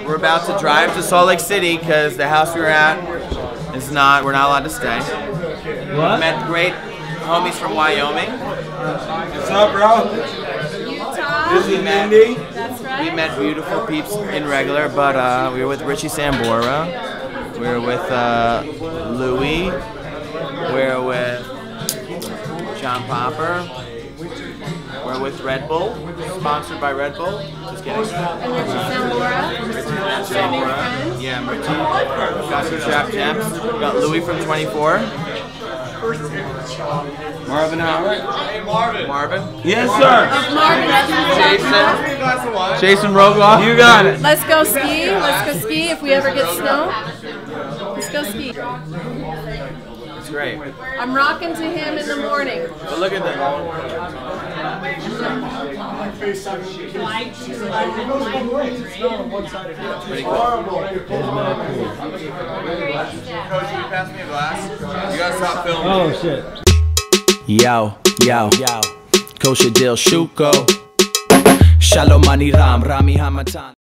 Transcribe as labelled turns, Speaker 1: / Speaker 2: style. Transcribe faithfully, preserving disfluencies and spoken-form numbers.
Speaker 1: we're about to drive to Salt Lake City because the house we were at is not, we're not allowed to stay.
Speaker 2: What?
Speaker 1: We met great homies from Wyoming.
Speaker 3: What's up, bro?
Speaker 4: Utah.
Speaker 3: This is Mindy.
Speaker 4: That's right.
Speaker 1: We met beautiful peeps in regular, but uh, we were with Richie Sambora. We were with uh, Louis. We were with Jon Popper. We're with Red Bull, sponsored by Red Bull. Just kidding.
Speaker 4: And Richie Sambora.
Speaker 1: Richie Sambora. Yeah, I'm Richie. Got some trap gems. Got Louis from twenty-four.
Speaker 3: Marvin Howard.
Speaker 1: Hey, Marvin. Marvin.
Speaker 3: Yes, sir.
Speaker 1: Jason. Jason Rogoff.
Speaker 3: You got it.
Speaker 4: Let's go ski. Let's go ski if we ever get snow. Let's go ski.
Speaker 1: It's great.
Speaker 4: I'm rocking to him in the morning.
Speaker 1: But look at that. Pretty cool. Kosha, you pass me a glass? You gotta stop filming.
Speaker 2: Oh shit.
Speaker 5: Yo, yo, yo. Kosha Dillz Shuko. Shalom Ani Ram, Rami Hamatan.